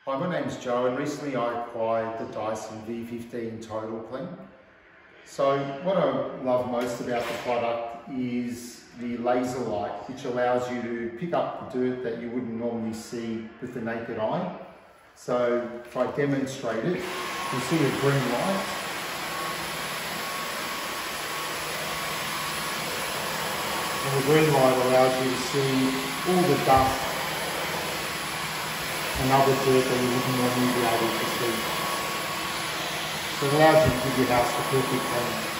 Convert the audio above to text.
Hi, my name's Joe, and recently I acquired the Dyson V15 Total Clean. So what I love most about the product is the laser light, which allows you to pick up the dirt that you wouldn't normally see with the naked eye. So if I demonstrate it, you'll see a green light. And the green light allows you to see all the dust and other dirt that you wouldn't normally be able to see. So it allows you to give your house the perfect clean.